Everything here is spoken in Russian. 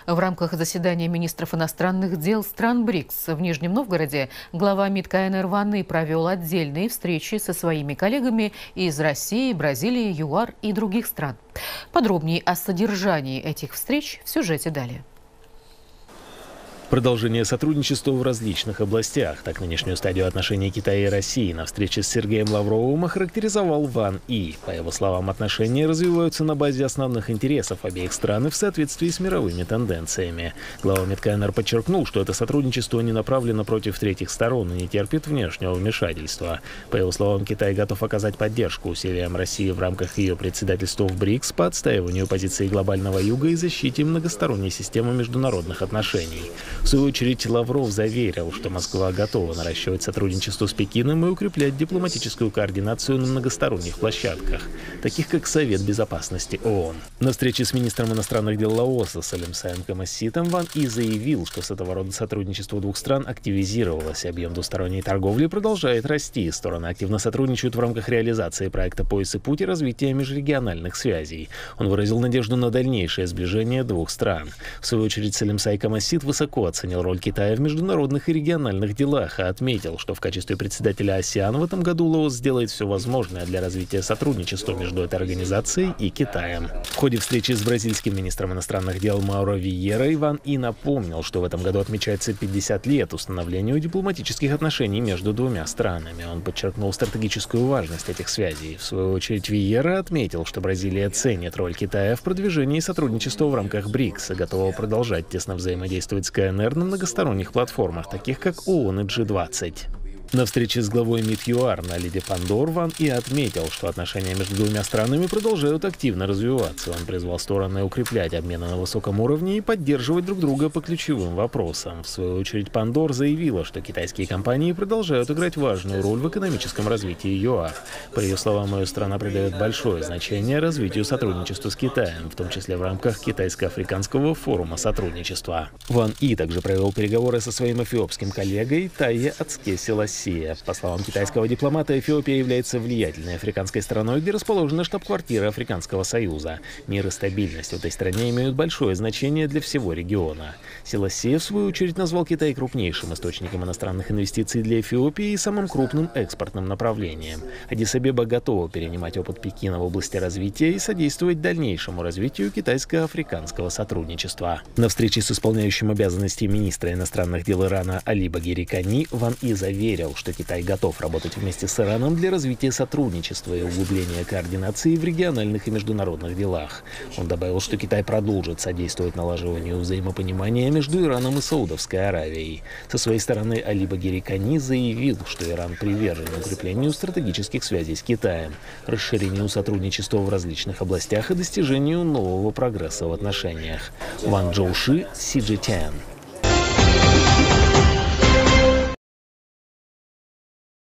В рамках заседания министров иностранных дел стран БРИКС в Нижнем Новгороде глава МИД КНР Ван И провел отдельные встречи со своими коллегами из России, Бразилии, ЮАР и других стран. Подробнее о содержании этих встреч в сюжете далее. Продолжение сотрудничества в различных областях. Так нынешнюю стадию отношений Китая и России на встрече с Сергеем Лавровым охарактеризовал Ван И. По его словам, отношения развиваются на базе основных интересов обеих стран и в соответствии с мировыми тенденциями. Глава МИД КНР подчеркнул, что это сотрудничество не направлено против третьих сторон и не терпит внешнего вмешательства. По его словам, Китай готов оказать поддержку усилиям России в рамках ее председательства в БРИКС по отстаиванию позиции глобального юга и защите многосторонней системы международных отношений. В свою очередь, Лавров заверил, что Москва готова наращивать сотрудничество с Пекином и укреплять дипломатическую координацию на многосторонних площадках, таких как Совет Безопасности ООН. На встрече с министром иностранных дел Лаоса Салимсаем Камаситом Ван И заявил, что с этого рода сотрудничество двух стран активизировалось, объем двусторонней торговли продолжает расти. Стороны активно сотрудничают в рамках реализации проекта «Пояс и путь» и развития межрегиональных связей. Он выразил надежду на дальнейшее сближение двух стран. В свою очередь, Салимсай Камасит высоко оценил роль Китая в международных и региональных делах, и отметил, что в качестве председателя АСЕАН в этом году Лаос сделает все возможное для развития сотрудничества между этой организацией и Китаем. В ходе встречи с бразильским министром иностранных дел Мауро Виейра Ван И напомнил, что в этом году отмечается 50 лет установлению дипломатических отношений между двумя странами. Он подчеркнул стратегическую важность этих связей. В свою очередь, Виейра отметил, что Бразилия ценит роль Китая в продвижении сотрудничества в рамках БРИКС и готова продолжать тесно взаимодействовать с КНР на многосторонних платформах, таких как ООН и G20. На встрече с главой МИД ЮАР Налиди Пандор Ван И отметил, что отношения между двумя странами продолжают активно развиваться. Он призвал стороны укреплять обмены на высоком уровне и поддерживать друг друга по ключевым вопросам. В свою очередь, Пандор заявила, что китайские компании продолжают играть важную роль в экономическом развитии ЮАР. По ее словам, ее страна придает большое значение развитию сотрудничества с Китаем, в том числе в рамках Китайско-африканского форума сотрудничества. Ван И также провел переговоры со своим эфиопским коллегой Тайе Ацке Селаси. По словам китайского дипломата, Эфиопия является влиятельной африканской страной, где расположена штаб-квартира Африканского союза. Мир и стабильность в этой стране имеют большое значение для всего региона. Селаси, в свою очередь, назвал Китай крупнейшим источником иностранных инвестиций для Эфиопии и самым крупным экспортным направлением. Аддис-Абеба готова перенимать опыт Пекина в области развития и содействовать дальнейшему развитию китайско-африканского сотрудничества. На встрече с исполняющим обязанности министра иностранных дел Ирана Али Багери Кани Ван И заверил, что Китай готов работать вместе с Ираном для развития сотрудничества и углубления координации в региональных и международных делах. Он добавил, что Китай продолжит содействовать налаживанию взаимопонимания между Ираном и Саудовской Аравией. Со своей стороны Али Багери Кани заявил, что Иран привержен укреплению стратегических связей с Китаем, расширению сотрудничества в различных областях и достижению нового прогресса в отношениях. Ван Джоуши, CGTN.